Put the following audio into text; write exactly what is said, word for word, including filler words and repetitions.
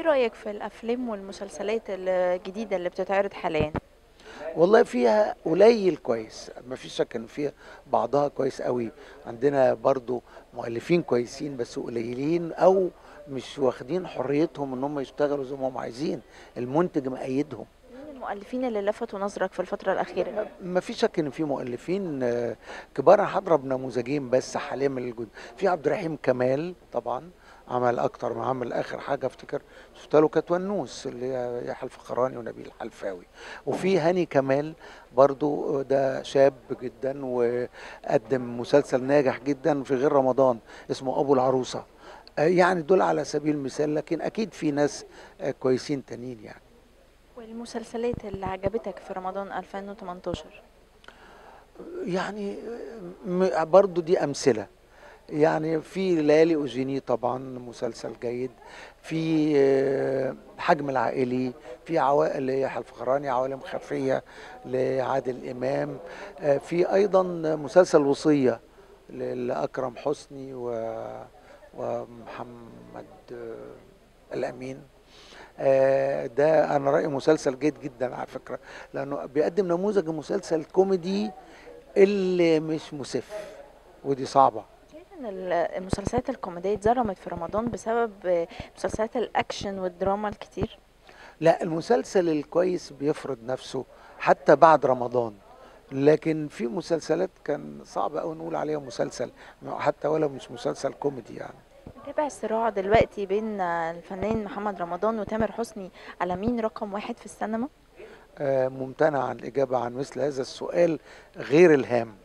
رأيك في الأفلام والمسلسلات الجديدة اللي بتتعرض حاليا؟ والله فيها قليل كويس، ما فيش شك ان فيها بعضها كويس قوي. عندنا برضو مؤلفين كويسين بس قليلين، او مش واخدين حريتهم ان هم يشتغلوا زي ما هم عايزين. المنتج مقيدهم. مين المؤلفين اللي لفتوا نظرك في الفترة الأخيرة؟ ما فيش شك ان في مؤلفين آه، كبار. انا هضرب نموذجين بس حاليا من الجد. في عبد الرحيم كمال طبعا، عمل اكتر ما عمل. اخر حاجه افتكر شفت له كانت ونوس، اللي هي يحيى الفخراني ونبيل الحلفاوي. وفي هاني كمال برضو، ده شاب جدا وقدم مسلسل ناجح جدا في غير رمضان اسمه ابو العروسه. آه، يعني دول على سبيل المثال، لكن اكيد في ناس آه، كويسين تانيين يعني. والمسلسلات اللي عجبتك في رمضان ألفين وتمنتاشر؟ يعني م- برضو دي امثله. يعني في ليالي اوجيني طبعا مسلسل جيد. في آه، حجم العائلي. في عوائل ليحيى الفخراني، عوالم خفيه لعادل امام. آه، في ايضا مسلسل وصيه ل- لاكرم حسني و- ومحمد آه، الامين. آه، ده انا رايي مسلسل جيد جدا على فكره، لانه بيقدم نموذج مسلسل كوميدي اللي مش مسف، ودي صعبه. شايف ان ال- المسلسلات الكوميدية اتظلمت في رمضان بسبب مسلسلات الأكشن والدراما الكتير؟ لا، المسلسل الكويس بيفرض نفسه حتى بعد رمضان. لكن في مسلسلات كان صعب قوي نقول عليها مسلسل، حتى ولو مش مسلسل كوميدي يعني. متابع الصراع دلوقتي بين الفنان محمد رمضان وتامر حسني على مين رقم واحد في السينما؟ آه، ممتنع عن الإجابة عن مثل هذا السؤال غير الهام.